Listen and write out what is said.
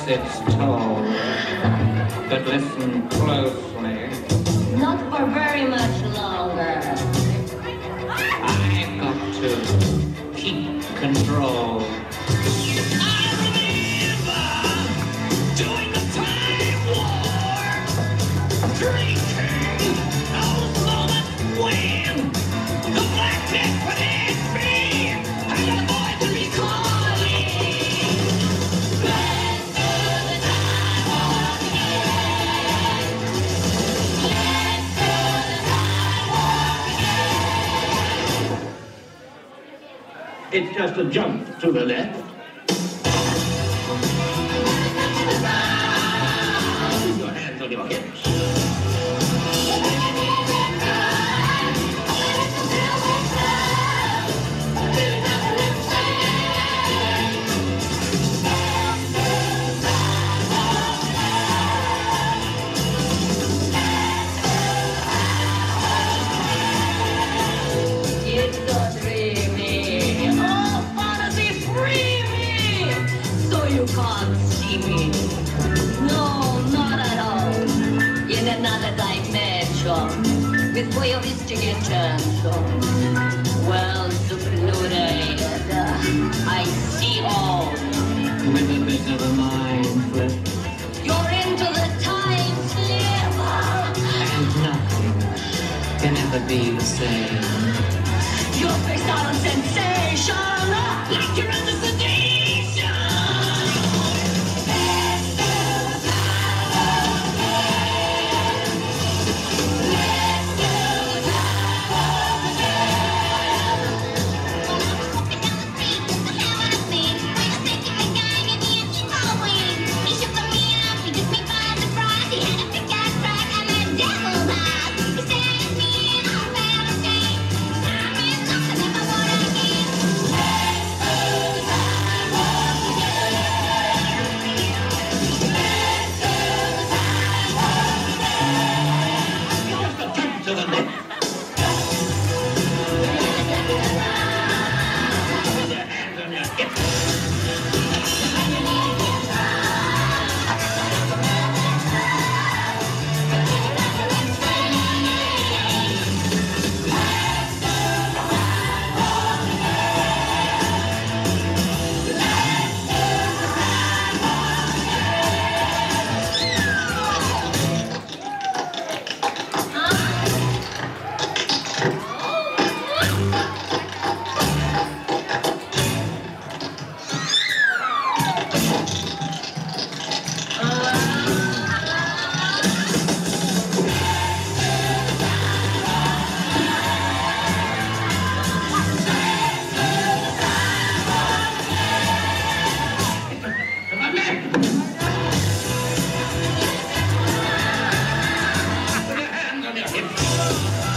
it's told. But listen closely. Not for very much longer. I've got to keep control. I remember during the time war, drinking those moments when the black man put in me and the voice to be calling. Let's do the time war again. Let's do the time war again. It's just a jump to the left. Keep your hands on your hips. It's so dreamy. Oh, fantasy, free me! So you can't see me. No, not at all. In another dimension. With voyeuristic intention. Well secluded. I see all. With a bit of a mind flip. You're into the time slip. And nothing can ever be the same. You're based on sensation. Like you're under sedation. Let's do the time war again. Let's do the time war again. Walking down the street, just a hell I see. Wait a second, the guy in the empty hallway. He shook me up, he took me by surprise. He had a big ass crack and a devil's eyes. He stared at me and I felt ashamed. I mean, nothing ever would again. Let's do the time war again. Let's do the time war again. Just a jump to the left. Keep your hands on your hips. To the left. Put your hands on your hips.